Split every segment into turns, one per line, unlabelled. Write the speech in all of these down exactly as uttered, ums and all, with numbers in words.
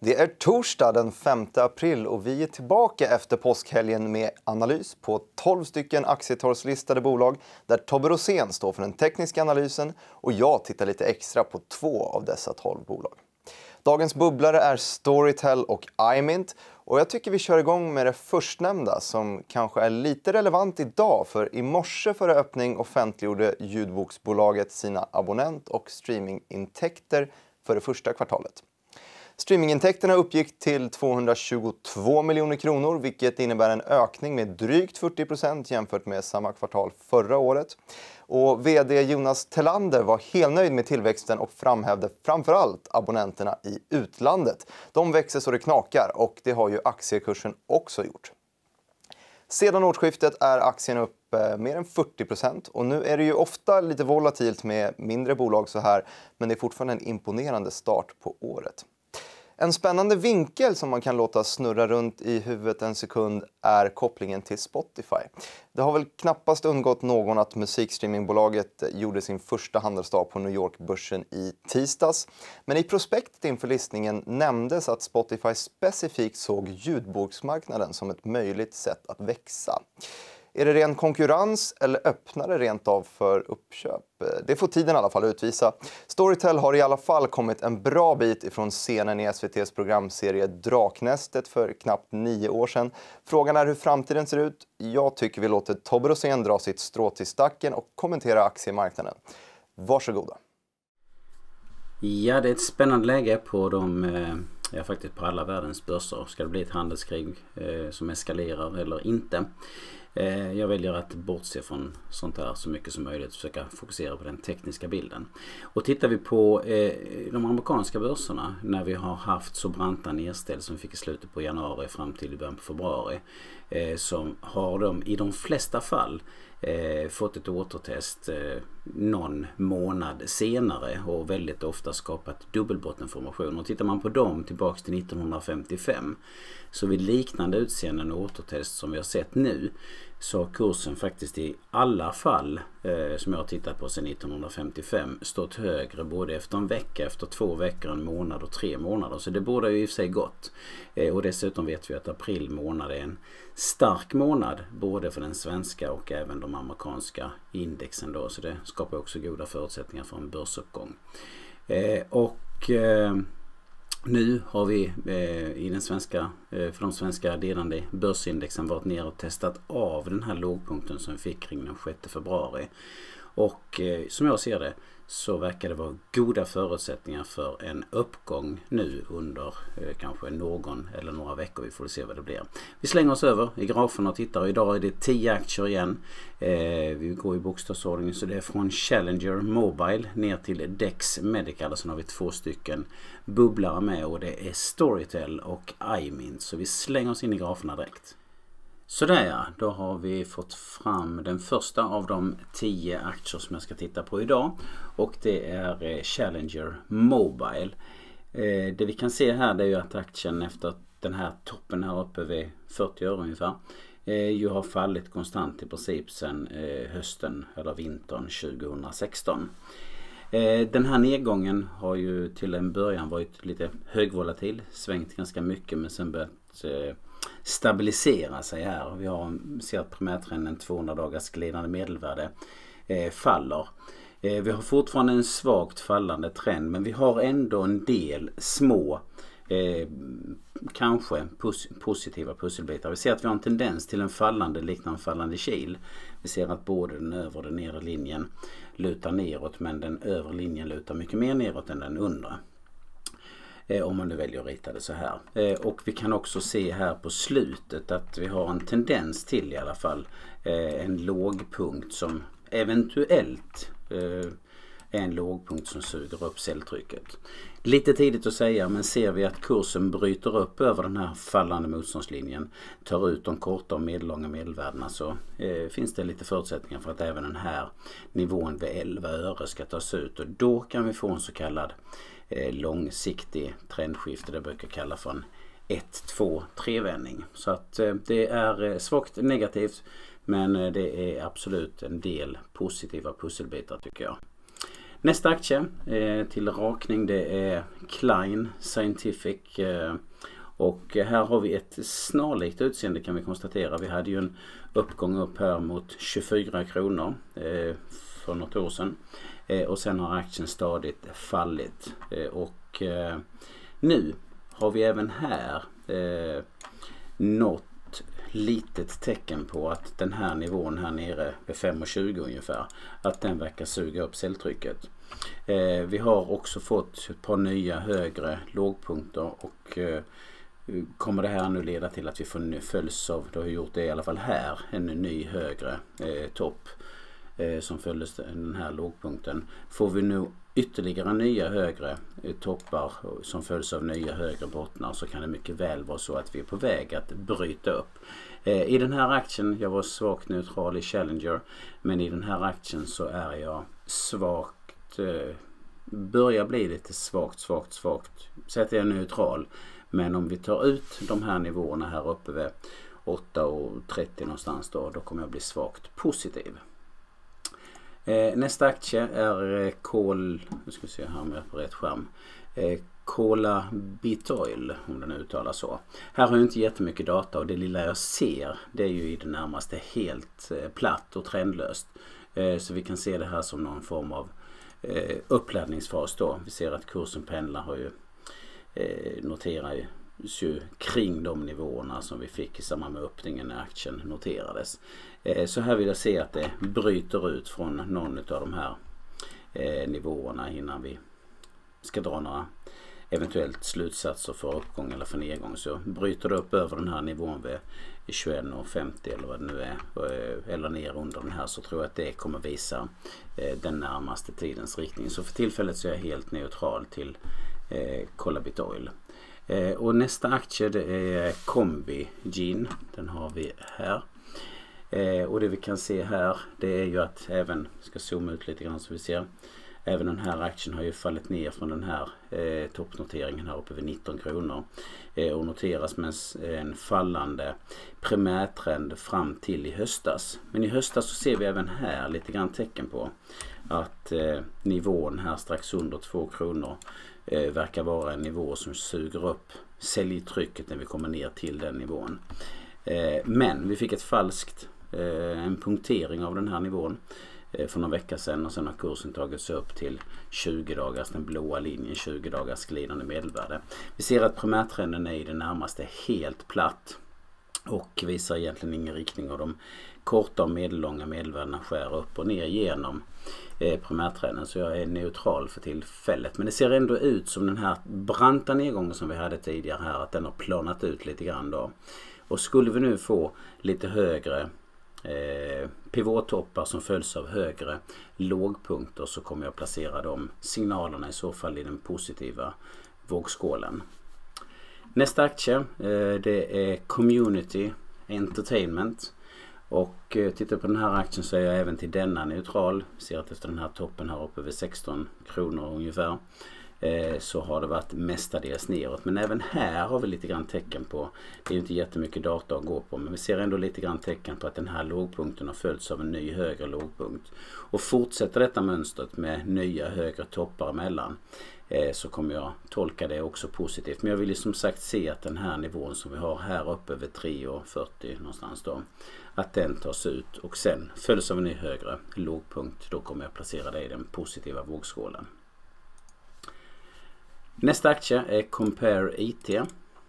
Det är torsdag den femte april och vi är tillbaka efter påskhelgen med analys på tolv stycken aktietorgslistade bolag där Tobbe Rosén står för den tekniska analysen och jag tittar lite extra på två av dessa tolv bolag. Dagens bubblare är Storytel och iMint och jag tycker vi kör igång med det förstnämnda som kanske är lite relevant idag, för i morse före öppning offentliggjorde ljudboksbolaget sina abonnent- och streamingintäkter för det första kvartalet. Streamingintäkterna uppgick till tvåhundratjugotvå miljoner kronor, vilket innebär en ökning med drygt fyrtio procent jämfört med samma kvartal förra året. Och vd Jonas Tellander var helnöjd med tillväxten och framhävde framförallt abonnenterna i utlandet. De växer så det knakar och det har ju aktiekursen också gjort. Sedan årsskiftet är aktien upp mer än fyrtio procent och nu är det ju ofta lite volatilt med mindre bolag så här, men det är fortfarande en imponerande start på året. En spännande vinkel som man kan låta snurra runt i huvudet en sekund är kopplingen till Spotify. Det har väl knappast undgått någon att musikstreamingbolaget gjorde sin första handelsdag på New York-börsen i tisdags. Men i prospektet inför listningen nämndes att Spotify specifikt såg ljudboksmarknaden som ett möjligt sätt att växa. Är det ren konkurrens eller öppnar det rent av för uppköp? Det får tiden i alla fall utvisa. Storytel har i alla fall kommit en bra bit ifrån scenen i S V T:s programserie Draknästet för knappt nio år sedan. Frågan är hur framtiden ser ut. Jag tycker vi låter Tobbe Rosén dra sitt strå till stacken och kommentera aktiemarknaden. Varsågoda.
Ja, det är ett spännande läge på de... Ja, faktiskt på alla världens börser. Ska det bli ett handelskrig eh, som eskalerar eller inte? Eh, jag väljer att bortse från sånt här så mycket som möjligt och försöka fokusera på den tekniska bilden. Och tittar vi på eh, de amerikanska börserna när vi har haft så branta nedställ som vi fick i slutet på januari fram till början på februari, eh, som har de i de flesta fall Eh, fått ett återtest eh, någon månad senare och väldigt ofta skapat dubbelbottenformation. Och tittar man på dem tillbaks till nittonhundrafemtiofem, så vid liknande utseenden och återtest som vi har sett nu, så har kursen faktiskt i alla fall eh, som jag har tittat på sedan nittonhundrafemtiofem stått högre både efter en vecka, efter två veckor, en månad och tre månader. Så det borde ju i sig gott. Eh, och dessutom vet vi att april månad är en stark månad både för den svenska och även de amerikanska indexen då. Så det skapar också goda förutsättningar för en börsuppgång. Eh, och... Eh, Nu har vi eh, i den svenska, eh, för de svenska delande börsindexen varit ner och testat av den här lågpunkten som vi fick kring den sjätte februari. Och eh, som jag ser det så verkar det vara goda förutsättningar för en uppgång nu under eh, kanske någon eller några veckor. Vi får se vad det blir. Vi slänger oss över i grafen och tittar. Idag är det tio aktier igen. Eh, vi går i bokstavsordning, så det är från Challenger Mobile ner till Dex Medical. Och sen har vi två stycken bubblare med och det är Storytel och iMint. Så vi slänger oss in i graferna direkt. Sådär ja, då har vi fått fram den första av de tio aktier som jag ska titta på idag. Och det är Challenger Mobile. Eh, det vi kan se här det är ju att aktien efter den här toppen här uppe vid fyrtio öre ungefär eh, ju har fallit konstant i princip sedan eh, hösten eller vintern tjugohundrasexton. Eh, den här nedgången har ju till en början varit lite högvolatil, svängt ganska mycket men sen börjat eh, stabilisera sig här. Vi har ser att primärtrenden tvåhundra dagars glidande medelvärde eh, faller. Eh, vi har fortfarande en svagt fallande trend, men vi har ändå en del små eh, kanske pos positiva pusselbitar. Vi ser att vi har en tendens till en fallande liknande fallande kil. Vi ser att både den övre och den nedre linjen lutar neråt, men den övre linjen lutar mycket mer neråt än den undre. Om man nu väljer att rita det så här. Och vi kan också se här på slutet att vi har en tendens till i alla fall en lågpunkt som eventuellt är en lågpunkt som suger upp säljtrycket. Lite tidigt att säga, men ser vi att kursen bryter upp över den här fallande motståndslinjen, tar ut de korta och medellånga medelvärdena, så eh, finns det lite förutsättningar för att även den här nivån vid elva öre ska tas ut. Och då kan vi få en så kallad eh, långsiktig trendskifte, det brukar kalla för en ett, två, tre vändning. Så att eh, det är eh, svagt negativt, men eh, det är absolut en del positiva pusselbitar tycker jag. Nästa aktie eh, till rakning, det är Klein Scientific. Eh, och här har vi ett snarlikt utseende kan vi konstatera. Vi hade ju en uppgång upp här mot tjugofyra kronor eh, för något år sedan. Eh, och sen har aktien stadigt fallit. Eh, och eh, nu har vi även här eh, något litet tecken på att den här nivån här nere vid fem komma tjugo ungefär, att den verkar suga upp säljtrycket. Eh, vi har också fått ett par nya högre lågpunkter och eh, kommer det här nu leda till att vi får följs av, det har gjort det i alla fall här, en ny högre eh, topp eh, som följdes den här lågpunkten. Får vi nu ytterligare nya högre eh, toppar som följs av nya högre bottnar, så kan det mycket väl vara så att vi är på väg att bryta upp. Eh, I den här aktien, jag var svagt neutral i Challenger, men i den här aktien så är jag svagt, eh, börjar bli lite svagt, svagt, svagt. Så att jag är neutral. Men om vi tar ut de här nivåerna här uppe vid åtta trettio någonstans då, då kommer jag bli svagt positiv. Eh, nästa aktie är eh, Kol, nu ska vi se här om jag är på rätt skärm. Eh, Kola Bitoil, om den uttalas så. Här har jag inte jättemycket data och det lilla jag ser, det är ju i det närmaste helt eh, platt och trendlöst. Eh, så vi kan se det här som någon form av eh, uppladdningsfas då. Vi ser att kursen pendlar har ju Eh, noterar ju kring de nivåerna som vi fick i samband med öppningen när aktien noterades. Eh, så här vill jag se att det bryter ut från någon av de här eh, nivåerna innan vi ska dra några eventuellt slutsatser för uppgång eller för nedgång. Så bryter det upp över den här nivån vid tjugoett femtio eller vad det nu är, eller ner under den här, så tror jag att det kommer visa eh, den närmaste tidens riktning. Så för tillfället så är jag helt neutral till Eh, Kola Bitoil. Eh, och nästa aktie, det är Combigene. Den har vi här. Eh, och det vi kan se här, det är ju att även, ska zooma ut lite grann så vi ser, även den här aktien har ju fallit ner från den här eh, toppnoteringen här uppe vid nitton kronor. Eh, och noteras med en fallande primärtrend fram till i höstas. Men i höstas så ser vi även här lite grann tecken på att eh, nivån här strax under två kronor Eh, verkar vara en nivå som suger upp säljtrycket när vi kommer ner till den nivån. Eh, men vi fick ett falskt, eh, en punktering av den här nivån eh, för några veckor sedan, och sen har kursen tagits upp till tjugo dagars, den blåa linjen, tjugo dagars glidande medelvärde. Vi ser att primärtrenden är i det närmaste helt platt och visar egentligen ingen riktning, och de korta och medellånga medelvärdena skär upp och ner genom eh, primärtrenden, så jag är neutral för tillfället. Men det ser ändå ut som den här branta nedgången som vi hade tidigare här, att den har planat ut lite grann då. Och skulle vi nu få lite högre eh, pivottoppar som följs av högre lågpunkter, så kommer jag placera de signalerna i så fall i den positiva vågskålen. Nästa aktie, eh, det är Community Entertainment. Och eh, tittar på den här aktien så är jag även till denna neutral. Vi ser att efter den här toppen här uppe vid sexton kronor ungefär, eh, så har det varit mestadels neråt. Men även här har vi lite grann tecken på, det är ju inte jättemycket data att gå på, men vi ser ändå lite grann tecken på att den här lågpunkten har följts av en ny högre lågpunkt. Och fortsätter detta mönstret med nya högre toppar emellan, eh, så kommer jag tolka det också positivt. Men jag vill ju som sagt se att den här nivån som vi har här uppe vid tre fyrtio någonstans då, att den tas ut och sen följs av en ny högre lågpunkt. Då kommer jag placera det i den positiva vågskålen. Nästa aktie är Compare I T.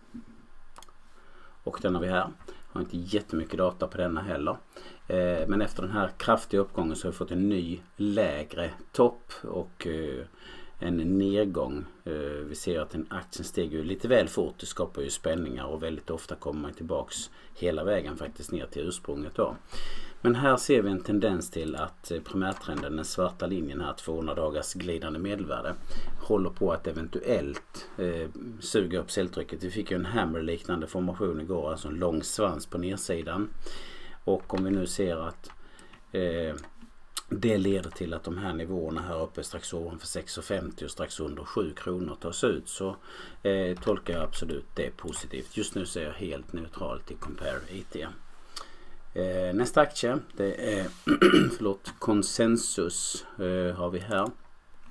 Och den har vi här. Har inte jättemycket data på denna heller. Eh, men efter den här kraftiga uppgången så har vi fått en ny lägre topp och eh, en nedgång. Eh, vi ser att en aktien stiger lite väl fort. Det skapar ju spänningar och väldigt ofta kommer man tillbaks hela vägen faktiskt ner till ursprunget då. Men här ser vi en tendens till att primärtrenden, den svarta linjen här, tvåhundra dagars glidande medelvärde, håller på att eventuellt eh, suga upp säljtrycket. Vi fick ju en hammer-liknande formation igår, alltså en lång svans på nedsidan. Och om vi nu ser att eh, det leder till att de här nivåerna här uppe strax ovanför sex femtio och strax under sju kronor tas ut, så eh, tolkar jag absolut det positivt. Just nu ser jag helt neutralt till Compare I T. Eh, nästa aktie, det är förlåt, Consensus eh, har vi här.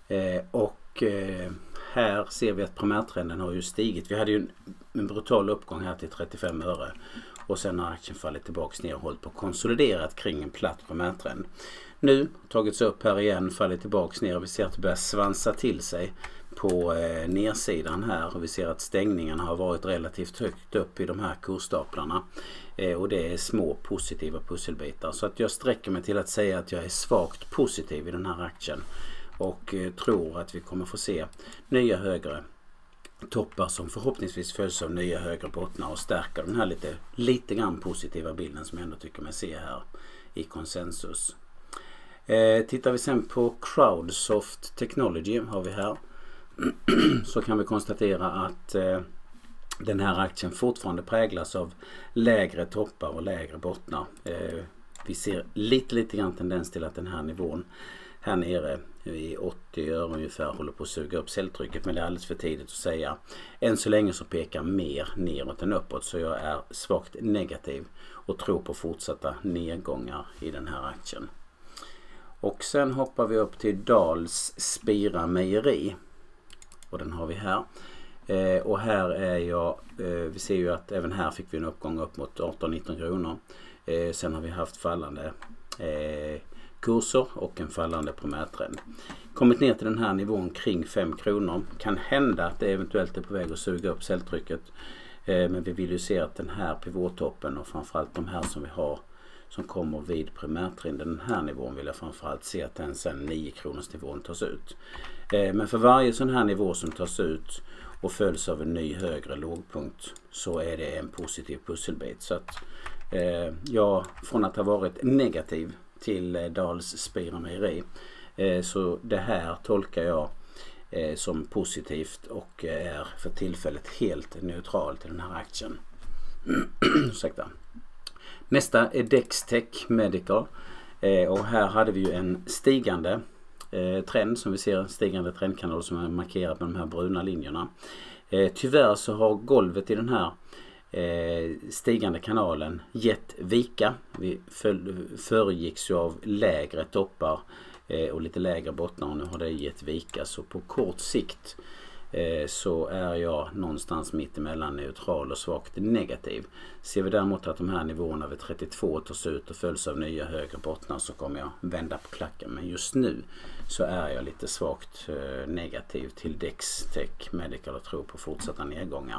Eh, och eh, här ser vi att primärtrenden har ju stigit. Vi hade ju en, en brutal uppgång här till trettiofem öre. Och sen har aktien fallit tillbaka ner och hållit på konsoliderat kring en platt primärtrend. Nu tagits upp här igen, fallit tillbaka ner och vi ser att det börjar svansa till sig på eh, nedsidan här. Och vi ser att stängningarna har varit relativt högt upp i de här kursstaplarna. Eh, och det är små positiva pusselbitar. Så att jag sträcker mig till att säga att jag är svagt positiv i den här aktien. Och eh, tror att vi kommer få se nya högre toppar som förhoppningsvis följs av nya högre bottnar och stärker den här lite, lite grann positiva bilden som jag ändå tycker mig se här i konsensus. Eh, tittar vi sen på Crowdsoft Technology har vi här, så kan vi konstatera att eh, den här aktien fortfarande präglas av lägre toppar och lägre bottnar. Eh, vi ser lite lite grann tendens till att den här nivån här nere i åttio öre ungefär håller på att suga upp säljtrycket, men det är alldeles för tidigt att säga. Än så länge så pekar mer neråt än uppåt, så jag är svagt negativ och tror på fortsatta nedgångar i den här aktien. Och sen hoppar vi upp till Dals Spira Mejeri och den har vi här. Eh, och här är jag, eh, vi ser ju att även här fick vi en uppgång upp mot arton nitton kronor. Eh, sen har vi haft fallande eh, kurser och en fallande primärtrend. Kommit ner till den här nivån kring fem kronor. Kan hända att det eventuellt är på väg att suga upp säljtrycket. Eh, men vi vill ju se att den här pivottoppen och framförallt de här som vi har som kommer vid primärtrenden, den här nivån vill jag framförallt se att den sen nio kronors nivån tas ut. Eh, men för varje sån här nivå som tas ut och följs av en ny högre lågpunkt så är det en positiv pusselbit. Så att eh, jag från att ha varit negativ till eh, Dals Spira Mejeri eh, så det här tolkar jag eh, som positivt och eh, är för tillfället helt neutral till den här aktien. Ursäkta. Nästa är Dextech Medical eh, och här hade vi ju en stigande eh, trend som vi ser, en stigande trendkanal som är markerad med de här bruna linjerna. Eh, tyvärr så har golvet i den här eh, stigande kanalen gett vika. Vi föregicks ju av lägre toppar eh, och lite lägre bottnar och nu har det gett vika, så på kort sikt så är jag någonstans mitt emellan neutral och svagt negativ. Ser vi däremot att de här nivåerna vid trettiotvå tas ut och följs av nya högre bottnar så kommer jag vända på klacken. Men just nu så är jag lite svagt negativ till Dextech Medical och tror på fortsatta nedgångar.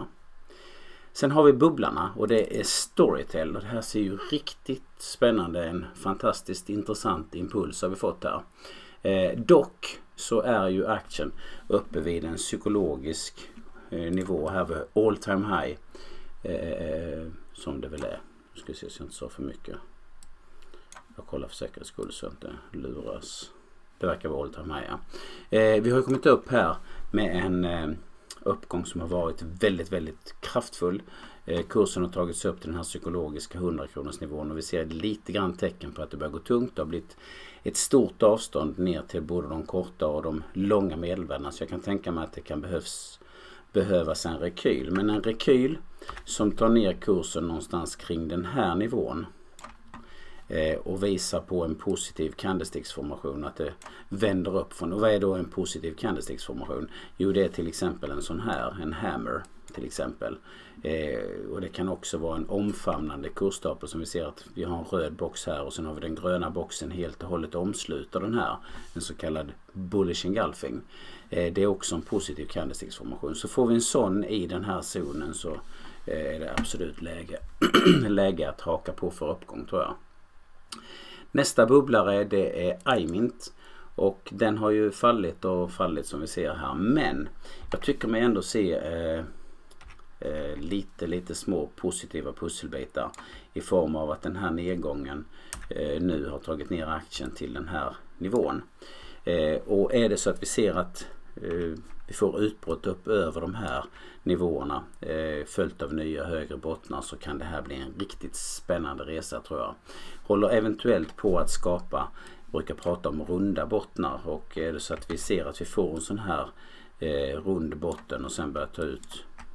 Sen har vi bubblarna och det är Storytel och det här ser ju riktigt spännande, en fantastiskt intressant impuls har vi fått här. Eh, dock så är ju aktien uppe vid en psykologisk eh, nivå här vid all time high eh, som det väl är. Nu ska vi se så jag inte så för mycket. Jag kollar för säkerhets skull så inte luras. Det verkar vara all time high, ja. eh, Vi har kommit upp här med en eh, uppgång som har varit väldigt väldigt kraftfull. Eh, kursen har tagits upp till den här psykologiska hundra kronors nivån och vi ser lite grann tecken på att det börjar gå tungt. Det har blivit ett stort avstånd ner till både de korta och de långa medelvärdena, så jag kan tänka mig att det kan behövs, behövas en rekyl. Men en rekyl som tar ner kursen någonstans kring den här nivån eh, och visar på en positiv candlesticksformation, att det vänder upp från. Och vad är då en positiv candlesticksformation? Jo, det är till exempel en sån här, en hammer till exempel. Eh, och det kan också vara en omfamnande kursstapel som vi ser att vi har en röd box här och sen har vi den gröna boxen helt och hållet omsluter den här, en så kallad bullish engulfing. Eh, det är också en positiv candlesticksformation. Så får vi en sån i den här zonen så eh, är det absolut läge, läge att haka på för uppgång, tror jag. Nästa bubblare det är iMint. Och den har ju fallit och fallit som vi ser här. Men jag tycker mig ändå se eh, eh, lite, lite små positiva pusselbitar i form av att den här nedgången eh, nu har tagit ner aktien till den här nivån. Eh, och är det så att vi ser att eh, vi får utbrott upp över de här nivåerna eh, följt av nya högre bottnar, så kan det här bli en riktigt spännande resa, tror jag. Håller eventuellt på att skapa, brukar prata om runda bottnar, och är det så att vi ser att vi får en sån här eh, rund botten och sen börjar ta ut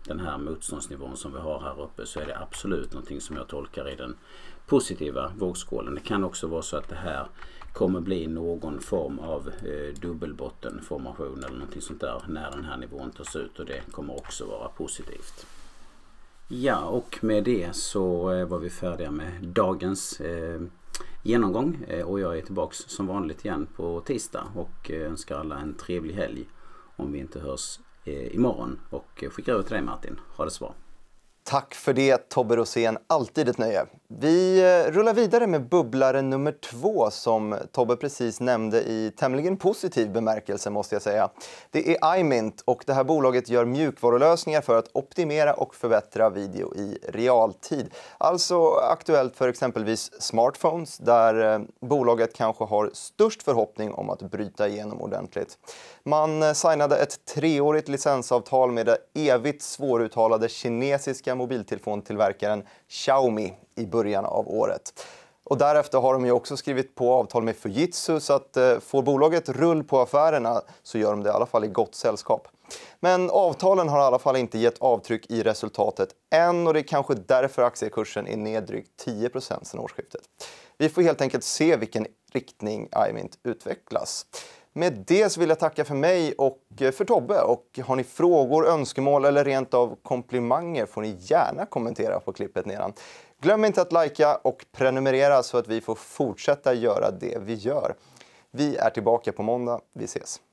den här motståndsnivån som vi har här uppe, så är det absolut någonting som jag tolkar i den positiva vågskålen. Det kan också vara så att det här kommer bli någon form av eh, dubbelbottenformation eller någonting sånt där när den här nivån tas ut, och det kommer också vara positivt. Ja, och med det så eh, var vi färdiga med dagens eh, genomgång eh, och jag är tillbaks som vanligt igen på tisdag och eh, önskar alla en trevlig helg om vi inte hörs eh, imorgon, och eh, skickar över till dig Martin. Ha det så bra.
Tack för det, Tobbe Rosén. Alltid ett nöje. Vi rullar vidare med bubblare nummer två som Tobbe precis nämnde i tämligen positiv bemärkelse, måste jag säga. Det är iMint, och det här bolaget gör mjukvarulösningar för att optimera och förbättra video i realtid. Alltså aktuellt för exempelvis smartphones, där bolaget kanske har störst förhoppning om att bryta igenom ordentligt. Man signade ett treårigt licensavtal med det evigt svåruttalade kinesiska mobiltelefontillverkaren Xiaomi i början av året. Och därefter har de ju också skrivit på avtal med Fujitsu, så att eh, får bolaget rull på affärerna så gör de det i alla fall i gott sällskap. Men avtalen har i alla fall inte gett avtryck i resultatet än, och det är kanske därför aktiekursen är ner drygt tio procent sedan årsskiftet. Vi får helt enkelt se vilken riktning iMint utvecklas. Med det så vill jag tacka för mig och för Tobbe, och har ni frågor, önskemål eller rent av komplimanger får ni gärna kommentera på klippet nedan. Glöm inte att likea och prenumerera så att vi får fortsätta göra det vi gör. Vi är tillbaka på måndag. Vi ses.